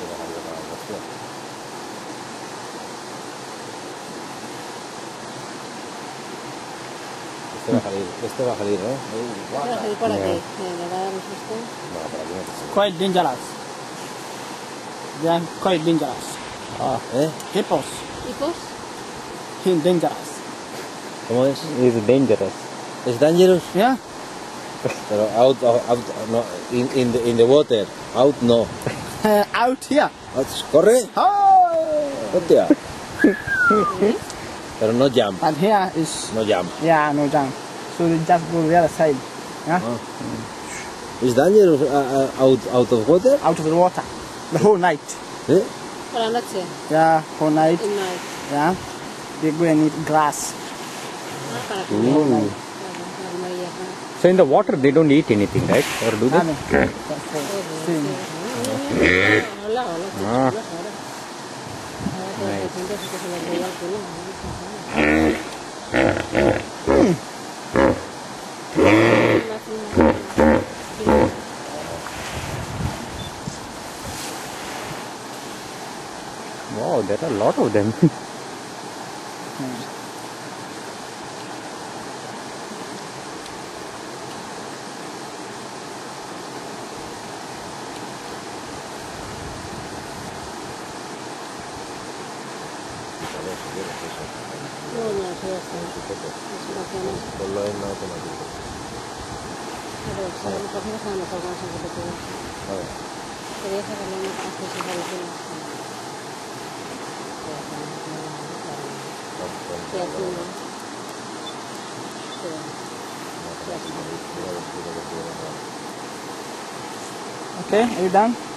Este va a salir, ¿no? Este va a salir por aquí. Le va a dar un susto. No, por aquí no. Quite dangerous. They are quite dangerous. Hippos. ¿Hipos? Dangerous. ¿Cómo es? It's dangerous. ¿Es dangerous? Yeah. Pero out no, in the water. Out no. Out here. Corre. Oh. Hostia. Pero no jump. And here is No jump. yeah, no jump. So they just go the other side. Yeah. Is dangerous out of water? Out of the water. The whole night. ¿Eh? Por la noche. Yeah, whole night. In night. Yeah. They go and eat grass. Para que Whole night. So in the water they don't eat anything, right? Or do they? No. Same. Hola, Ah. Wow, there are a lot of them. Ponlo en automático. Quería sacarle una accesibilidad. Okay, are you done?